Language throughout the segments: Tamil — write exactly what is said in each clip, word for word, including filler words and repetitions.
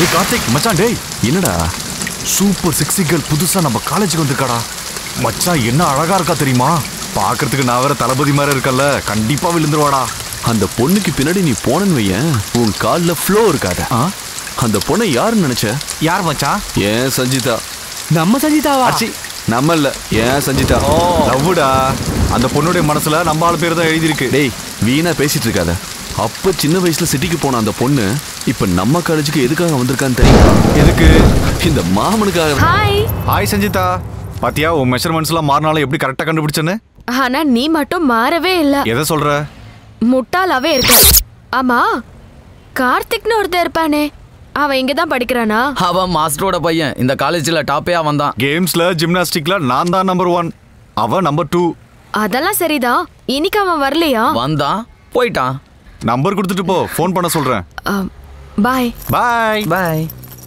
டேய் கார்த்திக் மச்சான் டேய் என்னடா சூப்பர் செக்ஸி கேர்ள் புதுசா நம்ம காலேஜுக்கு வந்திருக்காடா மச்சான் என்ன அழகா இருக்கா தெரியுமா பாக்குறதுக்கு நான் வேற தளபதி மாதிரி இருக்கல்ல கண்டிப்பா விழுந்துருவாடா அந்த பொண்ணுக்கு பின்னாடி நீ போனன்னு வையன் உன் கால்ல ஃப்ளோ இருக்காத அந்த பொண்ணை யாருன்னு நினைச்ச யார் மச்சான் ஏன் சஞ்சிதா நம்ம சஞ்சிதாவா நம்ம இல்ல ஏன் சஞ்சிதா லவ்வுடா அந்த பொண்ணுடைய மனசுல நம்ம ஆளு பேர் தான் எழுதிருக்கு டேய் வீணா பேசிட்டு இருக்காத அப்ப சின்ன வயசுல சிட்டிக்கு போன அந்த பொண்ணு இப்ப நம்ம காலேஜுக்கு எதுக்காக வந்திருக்கான்னு தெரியுமா எதுக்கு இந்த மாமனுக்காக ஹாய் ஹாய் சஞ்சிதா பாத்தியா உன் மெஷர்மெண்ட்ஸ் எல்லாம் மாறினாலும் எப்படி கரெக்டா கண்டுபிடிச்சேன்னு ஆனா நீ மட்டும் மாறவே இல்ல எதை சொல்ற முட்டாளாவே இருக்க ஆமா கார்த்திக்னு ஒருத்தர் இருப்பானே அவன் இங்கதான் படிக்கிறானா அவன் மாஸ்டரோட பையன் இந்த காலேஜ்ல டாப்பே அவன் தான் கேம்ஸ்ல ஜிம்னாஸ்டிக்ல நான் தான் நம்பர் ஒன் அவன் நம்பர் டூ அதெல்லாம் சரிதான் இன்னைக்கு அவன் வரலையா வந்தான் போயிட்டான் நம்பர் கொடுத்துட்டு போ ஃபோன் பண்ண சொல்றேன் பாய் பாய் பாய்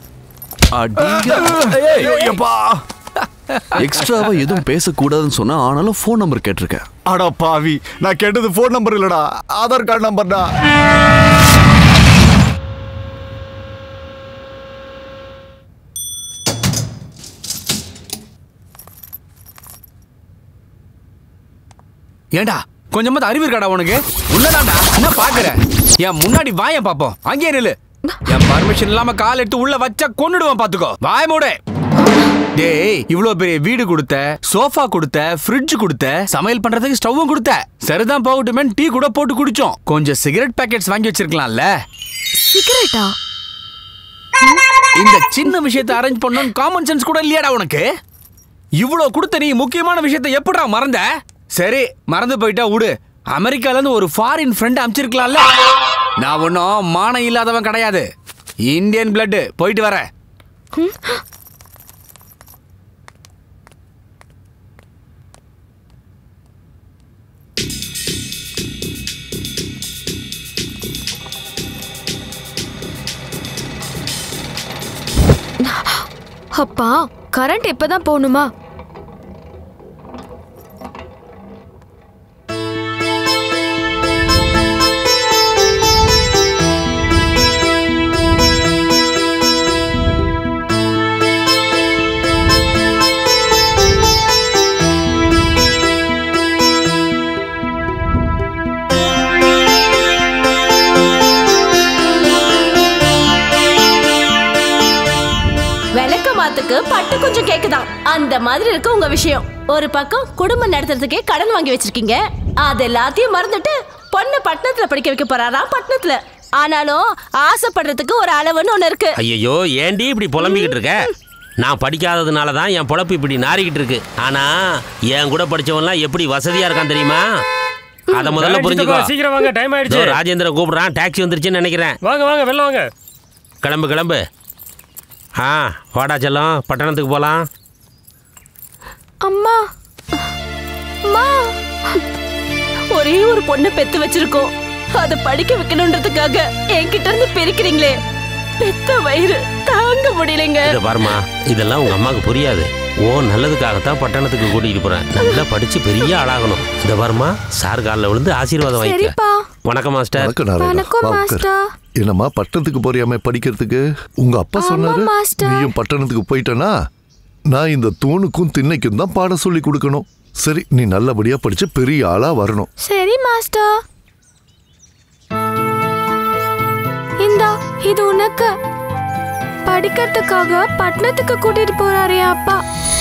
எக்ஸ்ட்ராவா எதுவும் பேசக்கூடாதுன்னு சொன்னா ஆனாலும் ஃபோன் நம்பர் கேட்டிருக்கேன் அடா பாவி நான் கேட்டது ஃபோன் நம்பர் இல்லடா ஆதார் கார்டு நம்பர்டா ஏண்டா கொஞ்சமா அறிவு இருக்காடா உனக்கு உள்ளதாண்டா என்ன பாக்குற என் முன்னாடி வாய பாப்போம் அங்கே நில்லு என் பர்மிஷன் இல்லாம கால் எடுத்து உள்ள வச்சா கொன்னுடுவான் பாத்துக்கோ வாய மூடு டேய் இவ்வளவு பெரிய வீடு கொடுத்த சோஃபா கொடுத்த ஃப்ரிட்ஜ் கொடுத்த சமையல் பண்றதுக்கு ஸ்டவ்வும் கொடுத்த சரிதான் போகட்டுமே டீ கூட போட்டு குடிச்சோம் கொஞ்சம் சிகரெட் பாக்கெட்ஸ் வாங்கி வச்சிருக்கலாம்ல சிகரெட்டா இந்த சின்ன விஷயத்தை அரேஞ்ச் பண்ணனும் காமன் சென்ஸ் கூட இல்லையாடா உனக்கு இவ்வளவு கொடுத்த நீ முக்கியமான விஷயத்தை எப்படிடா மறந்த சரி மறந்து போயிட்டா விடு அமெரிக்கால இருந்து ஒரு ஃபாரின் ஃப்ரெண்ட் அனுப்பிச்சிருக்கலாம்ல நான் ஒன்னும் மானம் இல்லாதவன் கிடையாது இந்தியன் பிளட் போயிட்டு வரேன் அப்பா கரண்ட் எப்பதான் போகணுமா பட்டு கொஞ்சம் கேக்குதான் அந்த மாதிரி இருக்கு உங்க விஷயம் ஒரு பக்கம் குடும்பம் நடத்துறதுக்கே கடன் வாங்கி வச்சிருக்கீங்க அது எல்லாத்தையும் மறந்துட்டு பொண்ணு பட்டணத்துல படிக்க வைக்க போறாராம் பட்டணத்துல ஆனாலும் ஆசைப்படுறதுக்கு ஒரு அளவுன்னு ஒண்ணு இருக்கு ஐயோ ஏண்டி இப்படி புலம்பிக்கிட்டு இருக்க நான் படிக்காததுனால தான் என் பொழப்பு இப்படி நாரிக்கிட்டு இருக்கு ஆனா என் கூட படிச்சவன்லாம் எப்படி வசதியா இருக்கான் தெரியுமா அத முதல்ல புரிஞ்சுக்கோ சீக்கிரம் வாங்க டைம் ஆயிடுச்சு ராஜேந்திர கூப்பிடுறான் டாக்ஸி வந்துருச்சுன்னு நினைக்கிறேன் வாங்க வாங்க வெல்ல வாங்க கிளம்பு கிளம்பு ஆ வாடா செல்லம் பட்டணத்துக்கு போலாம் அம்மா அம்மா ஒரே ஒரு பொண்ணை பெத்து வச்சிருக்கோம் அதை படிக்க வைக்கணும்ன்றதுக்காக என்கிட்ட இருந்து பிரிக்கிறீங்களே பெத்த வயிறு தாங்க முடியலங்க இத பாருமா இதெல்லாம் உங்க அம்மாவுக்கு புரியாது ஓ நல்லதுக்காகத்தான் பட்டணத்துக்கு கூட்டிட்டு போறேன் நல்லா படிச்சு பெரிய ஆளாகணும் இத பாருமா சார் காலில் விழுந்து ஆசீர்வாதம் வாங்கிக்க வணக்கம் மாஸ்டர் வணக்கம் மாஸ்டர் என்னம்மா பட்டணத்துக்கு போறியாமே படிக்கிறதுக்கு உங்க அப்பா சொன்னாரு நீயும் பட்டணத்துக்கு போயிட்டனா நான் இந்த தூணுக்கும் திண்ணைக்கும் தான் பாடம் சொல்லி கொடுக்கணும் சரி நீ நல்லபடியா படிச்சு பெரிய ஆளா வரணும் சரி மாஸ்டர் இந்தா இது உனக்கு படிக்கிறதுக்காக பட்டணத்துக்கு கூட்டிட்டு போறாரே அப்பா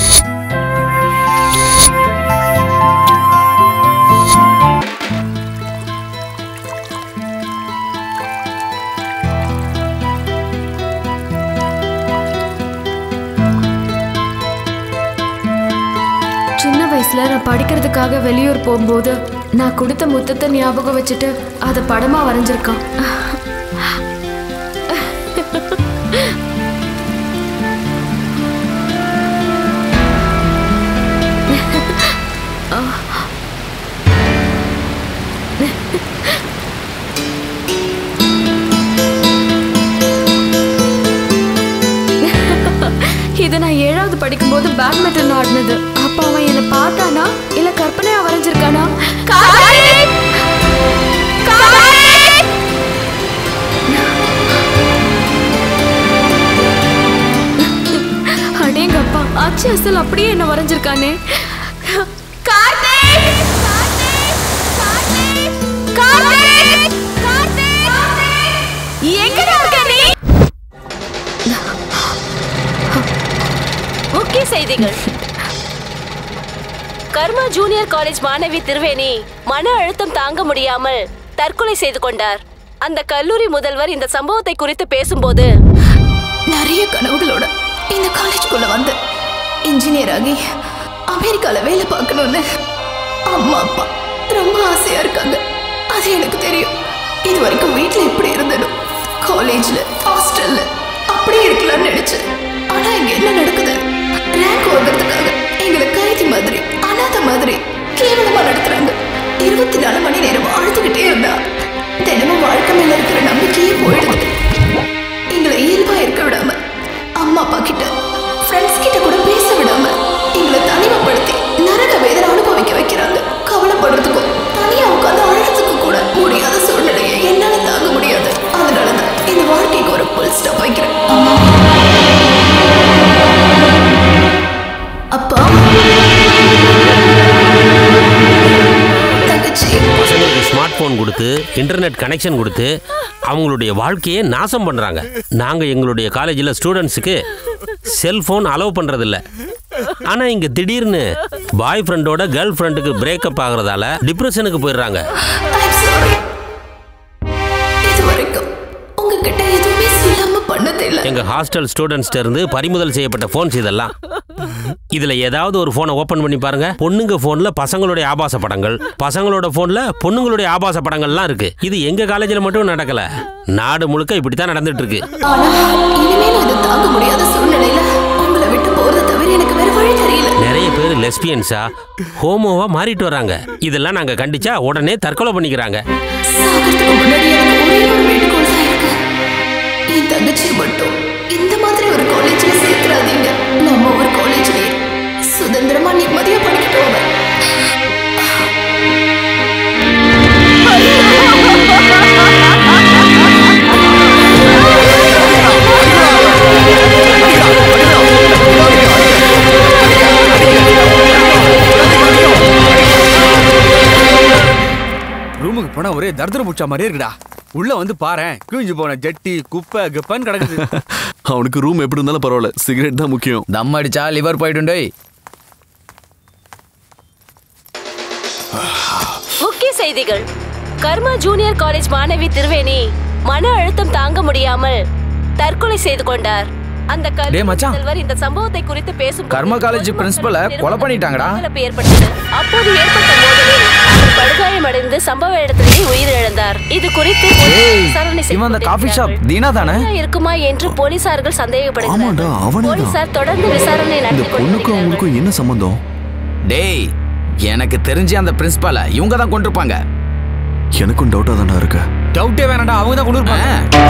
நான் படிக்கிறதுக்காக வெளியூர் போகும்போது நான் கொடுத்த முத்தத்தை ஞாபகம் வச்சுட்டு அதை படமா வரைஞ்சிருக்கான் இது நான் ஏழாவது படிக்கும்போது பேட்மிண்டன் ஆடினது அப்ப அவன் என்ன பார்த்தானா இல்ல கற்பனையா வரைஞ்சிருக்கானா அசல் அப்படியே என்ன வரைஞ்சிருக்கானே. முக்கிய செய்திகள். கர்மா ஜூனியர் காலேஜ் மாணவி திருவேணி மன அழுத்தம் தாங்க முடியாமல் தற்கொலை செய்து கொண்டார். அந்த கல்லூரி முதல்வர் இந்த சம்பவத்தை குறித்து பேசும்போது, நிறைய கனவுகளோட இந்த காலேஜ்குள்ள வந்து இன்ஜினியர் ஆகி அமெரிக்கால வேலை பார்க்கணும்னு அம்மா அப்பா ரொம்ப ஆசையா இருக்காங்க. அது எனக்கு தெரியும். இது வரைக்கும் வீட்டுல எப்படி இருந்தனும், காலேஜ்ல ஹாஸ்டல்ல அப்படி இருக்கலாம்னு நினைச்சேன். ஆனா இங்க என்ன நடக்குது? ரேங்க் வாங்குறதுக்காக எங்களை கைதி மாதிரி அனாதை மாதிரி கேவலமா நடத்துறாங்க. இருபத்தி நாலு மணி நேரம் அழுதுகிட்டே இருந்தா தினமும் வாழ்க்கை மேல இருக்கிற நம்பிக்கையே போயிடுது. எங்களை இயல்பா இருக்க விடாம, அம்மா அப்பா கிட்ட ஃப்ரெண்ட்ஸ் கிட்ட கூட பேச விடாம எங்களை தனிமைப்படுத்தி நரக வேதனை அனுபவிக்க வைக்கிறாங்க. கவலைப்படுறதுக்கும் தனியா உட்காந்து அழுறதுக்கு கூட முடியாத சூழ்நிலையை என்னால தாங்க முடியாது. அதனாலதான் இந்த வாழ்க்கைக்கு ஒரு புல் ஸ்டாப் வைக்கிறேன். அப்பா, பசங்களுக்கு ஸ்மார்ட் போன் கொடுத்து இன்டர்நெட் கனெக்ஷன் கொடுத்து அவங்களுடைய வாழ்க்கையை நாசம் பண்றாங்க. நாங்க எங்களுடைய காலேஜில் ஸ்டூடெண்ட்ஸுக்கு செல்போன் அலோவ் பண்றதில்ல. ஆனா இங்க திடீர்னு பாய் ஃப்ரெண்டோட கேர்ள் ஃப்ரெண்டுக்கு பிரேக்கப் ஆகுறதால டிப்ரெஷனுக்கு போயிடுறாங்க. எங்க ஹாஸ்டல் ஸ்டூடெண்ட்ஸ்ட இருந்து பறிமுதல் செய்யப்பட்ட போன்ஸ் இதெல்லாம். இதுல ஏதாவது ஒரு போனை ஓபன் பண்ணி பாருங்க. பொண்ணுங்க போன்ல பசங்களுடைய ஆபாச படங்கள், பசங்களோட போன்ல பொண்ணுங்களுடைய ஆபாச படங்கள்லாம் இருக்கு. இது எங்க காலேஜ்ல மட்டும் நடக்கல, நாடு முழுக்க இப்படித்தான் நடந்துட்டு இருக்கு. நிறைய பேர் லெஸ்பியன்ஸா ஹோமோவா மாறிட்டு வராங்க. இதெல்லாம் நாங்க கண்டிச்சா உடனே தற்கொலை பண்ணிக்கிறாங்க. தங்கச்சி மட்டும் இந்த மாதிரி ஒரு காலேஜ்ல சேர்க்கிறாதீங்க. நம்ம ஒரு காலேஜ்லயே சுதந்திரமா நிம்மதியா படிக்கிட்டு போங்க. ரூமுக்கு போனா ஒரே தர்தர புடிச்ச மாதிரியே இருக்குடா. உள்ள வந்து பாரு, கிழிஞ்சு போன ஜட்டி குப்பை குப்பைன்னு கிடக்குது. அவனுக்கு ரூம் எப்படி இருந்தாலும் பரவாயில்ல, சிகரெட் தான் முக்கியம். தம் அடிச்சா லிவர் போயிடுண்டே. முக்கிய செய்திகள். கர்மா ஜூனியர் காலேஜ் மாணவி திருவேணி மன அழுத்தம் தாங்க முடியாமல் தற்கொலை செய்து கொண்டார். அந்த கல்லூரி இந்த சம்பவத்தை குறித்து பேசும் கர்மா காலேஜ் பிரின்சிபலை கொலை பண்ணிட்டாங்கடா. ஏற்பட்டது. அப்போது ஏற்பட்ட மோதலில் அவர் படுகாயமடைந்து சம்பவ இடத்திலேயே உயிரிழந்தார். இது குறித்து விசாரணை செய்து இருக்குமா என்று போலீசார்கள் சந்தேகப்படுகிறார்கள். போலீசார் தொடர்ந்து விசாரணை நடத்தி கொண்டிருக்கிறார்கள். என்ன சம்பந்தம்? டேய், எனக்கு தெரிஞ்சு அந்த பிரின்சிபலை இவங்க தான் கொண்டிருப்பாங்க. எனக்கும் டவுட்டா தானே இருக்கு. டவுட்டே வேணாடா, அவங்க தான் கொண்டிருப்பாங்க.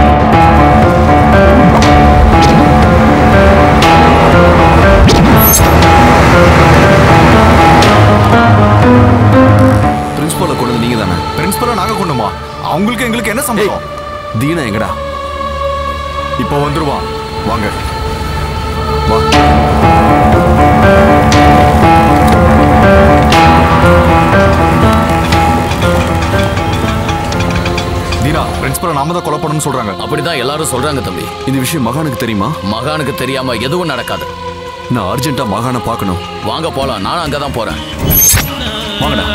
பிரின்சிபலை கொண்டது நீங்க தானே? பிரின்சிபலை நாங்க கொண்டுமா? அவங்களுக்கு எங்களுக்கு என்ன சம்பந்தம்? தீனா எங்கடா? இப்போ வந்துருவான், வாங்க வா. தீனா, பிரின்சிபலை நாம தான் கொலை பண்ணணும்னு சொல்றாங்க. அப்படிதான் எல்லாரும் சொல்றாங்க தம்பி. இந்த விஷயம் மகானுக்கு தெரியுமா? மகானுக்கு தெரியாம எதுவும் நடக்காது. நான் அர்ஜென்ட்டா மகானை பார்க்கணும். வாங்க போலாம், நானும் அங்கதான் போறேன். வாங்கடா.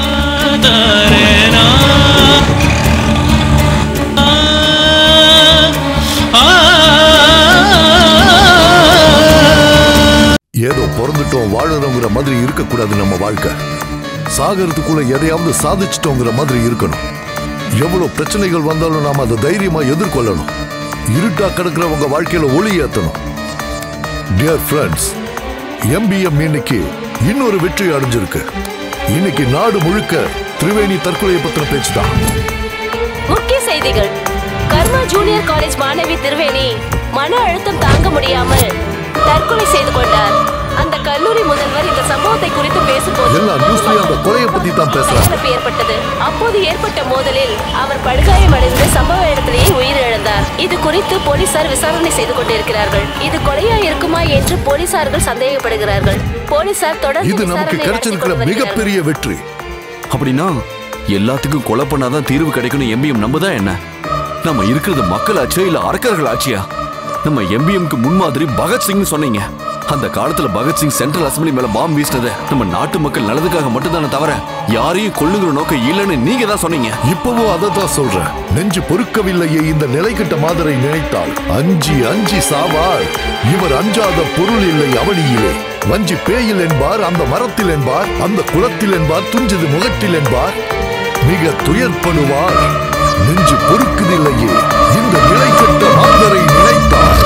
ஏதோ பிறந்துட்டோம் வாழறோங்கிற மாதிரி இருக்கக்கூடாது நம்ம வாழ்க்கை. சாகரத்துக்குள்ள எதையாவது சாதிச்சிட்டோங்கிற மாதிரி இருக்கணும். எவ்வளவு பிரச்சனைகள் வந்தாலும் நாம அதை தைரியமா எதிர்கொள்ளணும். இருட்டா கிடக்கிறவங்க வாழ்க்கையில ஒளி ஏத்தணும். டியர் ஃப்ரெண்ட்ஸ், எம்பிஎம் இன்னைக்கு இன்னொரு வெற்றி அடைஞ்சிருக்கு. இன்னைக்கு நாடு முழுக்க திரிவேணி தற்கொலையை பத்தின பேச்சுதான். முக்கிய செய்திகள். கர்மா ஜூனியர் காலேஜ் மாணவி திருவேணி மன அழுத்தம் தாங்க முடியாமல் தற்கொலை செய்து கொண்டார். அந்த கல்லூரி முதல்வர் இந்த சம்பவத்தை குறித்து பேசும்போது எல்லா நியூஸ்லயும் அந்த கொலையை பத்தி தான் பேசுறாங்க. ஏற்பட்டது. அப்போது ஏற்பட்ட மோதலில் அவர் படுகாயமடைந்து சம்பவ இடத்திலேயே உயிரிழந்தார். இது குறித்து போலீசார் விசாரணை செய்து கொண்டிருக்கிறார்கள். இது கொலையா இருக்குமா என்று போலீசார்கள் சந்தேகப்படுகிறார்கள். போலீசார் தொடர்ந்து இது நமக்கு கிடைச்சிருக்கிற மிகப்பெரிய வெற்றி. அப்படின்னா எல்லாத்துக்கும் கொலை பண்ணாதான் தீர்வு கிடைக்கணும் எம்பிஎம் நம்பதான் என்ன? நம்ம இருக்கிறது மக்கள் ஆட்சியா இல்ல அரக்கர்கள் ஆட்சியா? நம்ம எம்பிஎம்க்கு முன்மாதிரி பகத்சிங் சொன்னீங்க. அந்த காலத்துல பகத்சிங் சென்ட்ரல் அசம்பிளி மேல பாம்பு வீசினது நம்ம நாட்டு மக்கள் நல்லதுக்காக மட்டும்தானே தவிர யாரையும் கொல்லுங்கிற நோக்கம் இல்லைன்னு நீங்க தான் சொன்னீங்க. இப்பவும் அதை தான் சொல்றேன். நெஞ்சு பொறுக்கவில்லையே இந்த நிலைக்கிட்ட மாதரை நினைத்தால் அஞ்சி அஞ்சி சாவார். இவர் அஞ்சாத பொருள் இல்லை அவனியிலே. வஞ்சி பேயில் என்பார், அந்த மரத்தில் என்பார், அந்த குளத்தில் என்பார், துஞ்சது முகத்தில் என்பார், மிக துயர்ப்படுவார். நெஞ்சு பொறுக்குதில்லையே இந்த நிலைக்கிட்ட மாதரை நினைத்தார்.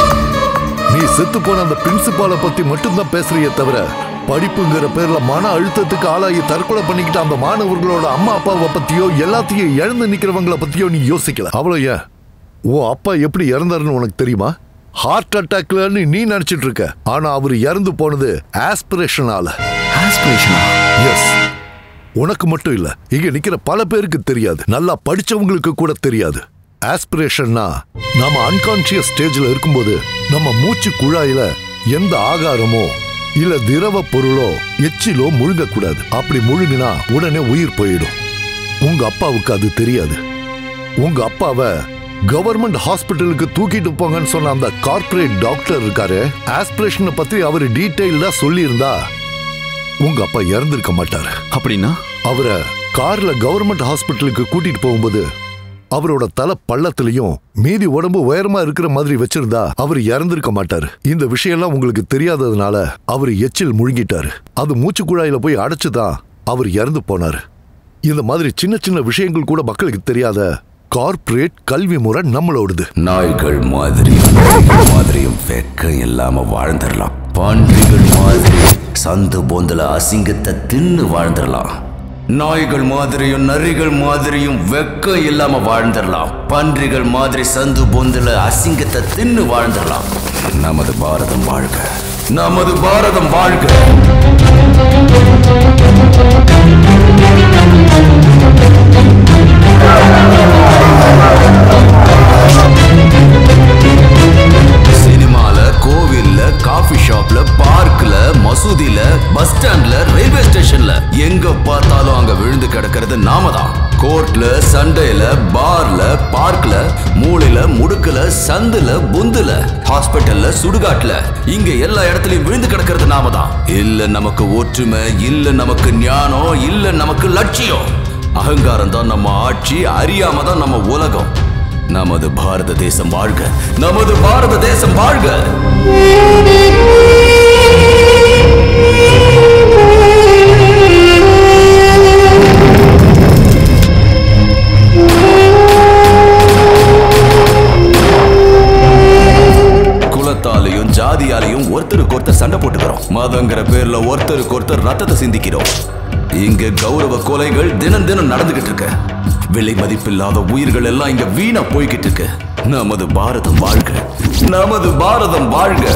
நீ செத்து போன அந்த பிரின்சிபாலை பத்தி மட்டும்தான் பேசுறியே தவிர படிப்புங்கிற பேர்ல மன அழுத்தத்துக்கு ஆளாகி தற்கொலை பண்ணிக்கிட்ட அந்த மாணவர்களோட அம்மா அப்பாவை பத்தியோ எல்லாத்தையும் இழந்து நிக்கிறவங்களை பத்தியோ நீ யோசிக்கல. அவ்வளோ ஏன் ஓ அப்பா எப்படி இறந்தாருன்னு உனக்கு தெரியுமா? ஹார்ட் அட்டாக்லன்னு நீ நினைச்சிட்டு இருக்க. ஆனா அவர் இறந்து போனது ஆஸ்பிரேஷனால. ஆஸ்பிரேஷனா? எஸ். உனக்கு மட்டும் இல்ல, இங்க நிக்கிற பல பேருக்கு தெரியாது. நல்லா படிச்சவங்களுக்கு கூட தெரியாது. ஆஸ்பிரேஷன்னா நாம அன்கான்சியஸ் ஸ்டேஜ்ல இருக்கும்போது நம்ம மூச்சு குழாயில எந்த ஆகாரமோ இல்ல திரவ பொருளோ எச்சிலோ முழுங்க கூடாது. அப்படி முழுங்கினா உடனே உயிர் போயிடும். உங்க அப்பாவுக்கு அது தெரியாது. உங்க அப்பாவை கவர்மெண்ட் ஹாஸ்பிட்டலுக்கு தூக்கிட்டு போங்கன்னு சொன்ன அந்த கார்ப்பரேட் டாக்டர் இருக்காரு, ஆஸ்பிரேஷனை பத்தி அவரு டீடைல்டா சொல்லி இருந்தா உங்க அப்பா இறந்திருக்க மாட்டாரு. அப்படின்னா அவரை கார்ல கவர்மெண்ட் ஹாஸ்பிட்டலுக்கு கூட்டிட்டு போகும்போது அவரோட தலை பள்ளத்திலையும் மீதி உடம்பு உயரமா இருக்கிற மாதிரி வச்சிருந்தா அவர் இறந்திருக்க மாட்டாரு. இந்த விஷயம்லாம் உங்களுக்கு தெரியாததுனால அவர் எச்சில் முழுங்கிட்டாரு. அது மூச்சு குழாயில போய் அடைச்சுதான் அவர் இறந்து போனாரு. இந்த மாதிரி சின்ன சின்ன விஷயங்கள் கூட மக்களுக்கு தெரியாத கார்ப்பரேட் கல்வி முறை நம்மளோடுது. நாய்கள் மாதிரி மாதிரியும் வெக்கம் இல்லாம வாழ்ந்துடலாம். பன்றிகள் மாதிரி சந்து போந்தல அசிங்கத்தை தின்னு வாழ்ந்துடலாம். நாய்கள் மாதிரியும் நரிகள் மாதிரியும் வெக்கம் இல்லாம வாழ்ந்துடலாம். பன்றிகள் மாதிரி சந்து போந்தல அசிங்கத்தை தின்னு வாழ்ந்துடலாம். நமது பாரதம் வாழ்க, நமது பாரதம் வாழ்க. சினிமால, கோவில்ல, காஃபி ஷாப்ல, பார்க்ல, மசூதில, பஸ் ஸ்டாண்ட்ல, ரயில்வே ஸ்டேஷன்ல எங்க பார்த்தாலும் அங்க விழுந்து கிடக்கிறது நாம தான். கோர்ட்ல, சண்டையில, பார்ல, பார்க்ல, மூளையில, முடுக்கல, சந்துல, புந்துல, ஹாஸ்பிட்டல்ல, சுடுகாட்டுல, இங்க எல்லா இடத்துலயும் விழுந்து கிடக்கிறது நாம தான். இல்ல நமக்கு ஒற்றுமை, இல்ல நமக்கு ஞானம், இல்ல நமக்கு லட்சியம். அகங்காரம் தான் நம்ம ஆட்சி, அறியாம தான் நம்ம உலகம். நமது பாரத தேசம் வாழ்க, நமது பாரத தேசம் வாழ்க. குலத்தாலையும் ஜாதியாலையும் ஒருத்தருக்கு ஒருத்தர் சண்டை போட்டுக்கிறோம். மதங்கிற பேர்ல ஒருத்தருக்கு ஒருத்தர் ரத்தத்தை சிந்திக்கிறோம். இங்க கௌரவ கொலைகள் தினம் தினம் நடந்துகிட்டு இருக்கு. விலை மதிப்பில்லாத உயிர்கள் எல்லாம் இங்க வீணா போய்கிட்டு இருக்கு. நமது பாரதம் வாழ்க, நமது பாரதம் வாழ்க.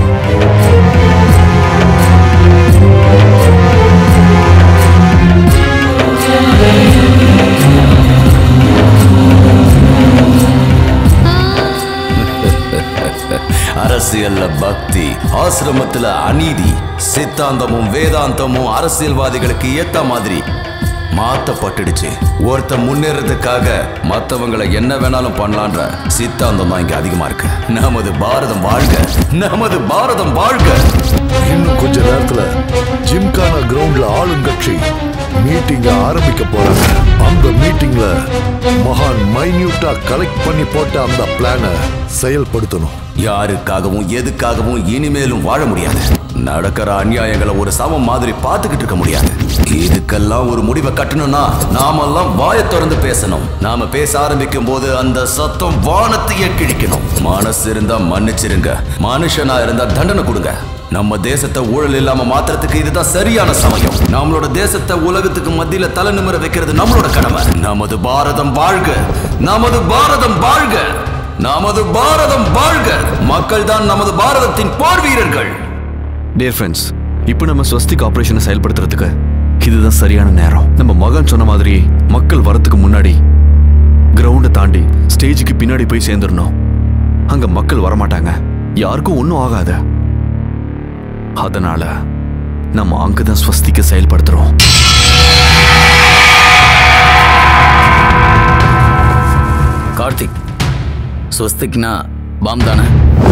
அரசியல்ல பக்தி, ஆசிரமத்துல அநீதி, சித்தாந்தமும் வேதாந்தமும் அரசியல்வாதிகளுக்கு ஏத்த மாதிரி மாத்தப்பட்டுடுச்சு. ஒருத்த முன்னேறதுக்காக மத்தவங்களை என்ன வேணாலும் பண்ணலான்ற சித்தாந்தம் தான் இங்க அதிகமா இருக்கு. நமது பாரதம் வாழ்க, நமது பாரதம் வாழ்க. இன்னும் கொஞ்ச நேரத்துல ஜிம்கானா கிரவுண்ட்ல ஆளுங்கட்சி மீட்டிங் ஆரம்பிக்க போறாங்க. அந்த மீட்டிங்ல மகான் மைன்யூட்டா கலெக்ட் பண்ணி போட்ட அந்த பிளானை செயல்படுத்தணும். யாருக்காகவும் எதுக்காகவும் இனிமேலும் வாழ முடியாது. நடக்கிற அநியாயங்களை ஒரு சமம் மாதிரி பார்த்துக்கிட்டு இருக்க முடியாது. இதுக்கெல்லாம் ஒரு முடிவை கட்டணும்னா நாமெல்லாம் வாயை திறந்து பேசணும். நாம பேச ஆரம்பிக்கும் போது அந்த சத்தம் வானத்தையே கிழிக்கணும். மனசு இருந்தா மன்னிச்சிருங்க, மனுஷனா இருந்தா தண்டனை கொடுங்க. நம்ம தேசத்தை ஊழல் இல்லாம மாத்திரத்துக்கு இதுதான் சரியான சமயம். நம்மளோட தேசத்தை உலகத்துக்கு மத்தியில தலை நிமிர வைக்கிறது நம்மளோட கடமை. நமது பாரதம் வாழ்க, நமது பாரதம் வாழ்க, நமது பாரதம் வாழ்க. மக்கள் தான் நமது பாரதத்தின் போர் வீரர்கள். டியர் ஃப்ரெண்ட்ஸ், இப்போ நம்ம ஸ்வஸ்திக் ஆபரேஷனை செயல்படுத்துறதுக்கு இதுதான் சரியான நேரம். நம்ம மகன் சொன்ன மாதிரி மக்கள் வரத்துக்கு முன்னாடி கிரவுண்டை தாண்டி ஸ்டேஜுக்கு பின்னாடி போய் சேர்ந்துடணும். அங்க மக்கள் வரமாட்டாங்க, யாருக்கும் ஒன்றும் ஆகாது. அதனால நம்ம அங்கதான் ஸ்வஸ்திக்க செயல்படுத்துறோம். கார்த்திக், ஸ்வஸ்திக்னா பாம் தானே?